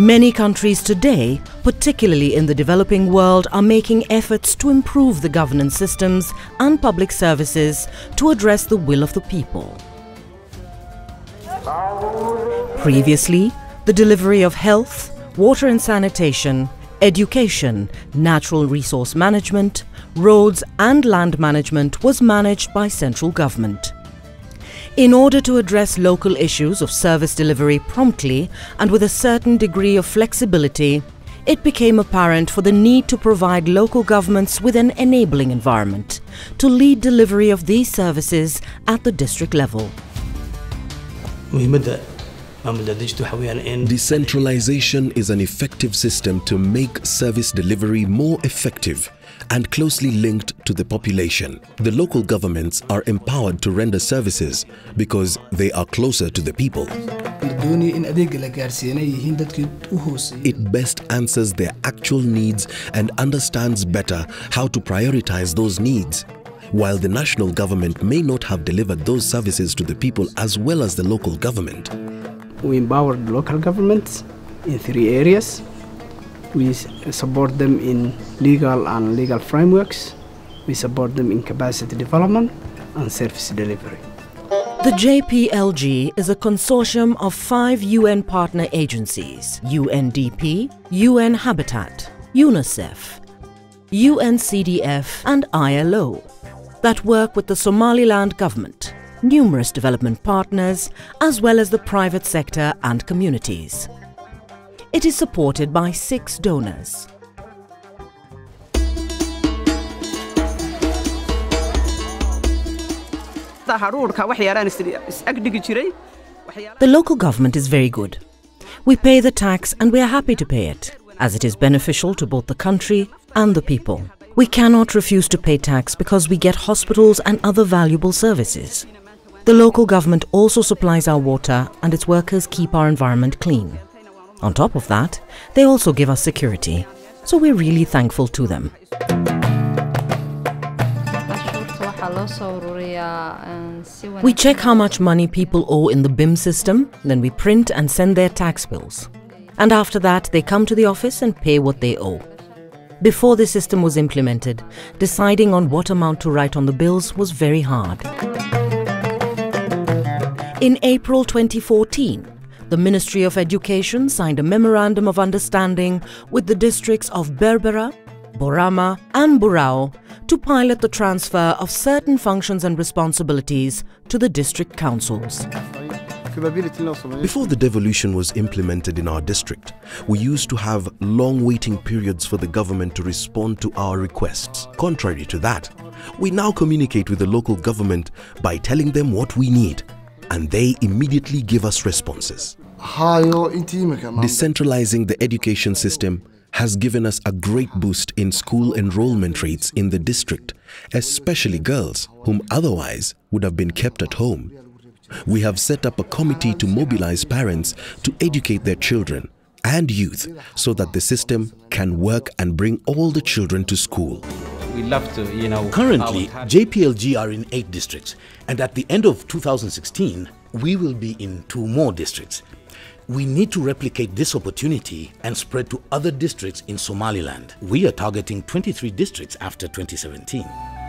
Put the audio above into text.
Many countries today, particularly in the developing world, are making efforts to improve the governance systems and public services to address the will of the people. Previously, the delivery of health, water and sanitation, education, natural resource management, roads and land management was managed by central government. In order to address local issues of service delivery promptly and with a certain degree of flexibility, it became apparent for the need to provide local governments with an enabling environment to lead delivery of these services at the district level. Decentralization is an effective system to make service delivery more effective and closely linked to the population. The local governments are empowered to render services because they are closer to the people. It best answers their actual needs and understands better how to prioritize those needs. While the national government may not have delivered those services to the people as well as the local government. We empower the local governments in 3 areas. We support them in legal frameworks. We support them in capacity development and service delivery. The JPLG is a consortium of 5 UN partner agencies: UNDP, UN Habitat, UNICEF, UNCDF and ILO that work with the Somaliland government, numerous development partners, as well as the private sector and communities. It is supported by 6 donors. The local government is very good. We pay the tax and we are happy to pay it, as it is beneficial to both the country and the people. We cannot refuse to pay tax because we get hospitals and other valuable services. The local government also supplies our water and its workers keep our environment clean. On top of that, they also give us security, so we're really thankful to them. We check how much money people owe in the BIM system, then we print and send their tax bills. And after that, they come to the office and pay what they owe. Before the system was implemented, deciding on what amount to write on the bills was very hard. In April 2014, the Ministry of Education signed a Memorandum of Understanding with the districts of Berbera, Borama and Burao to pilot the transfer of certain functions and responsibilities to the district councils. Before the devolution was implemented in our district, we used to have long waiting periods for the government to respond to our requests. Contrary to that, we now communicate with the local government by telling them what we need, and they immediately give us responses. Decentralizing the education system has given us a great boost in school enrollment rates in the district, especially girls whom otherwise would have been kept at home. We have set up a committee to mobilize parents to educate their children and youth so that the system can work and bring all the children to school. We love to, Currently, JPLG are in 8 districts, and at the end of 2016, we will be in 2 more districts. We need to replicate this opportunity and spread to other districts in Somaliland. We are targeting 23 districts after 2017.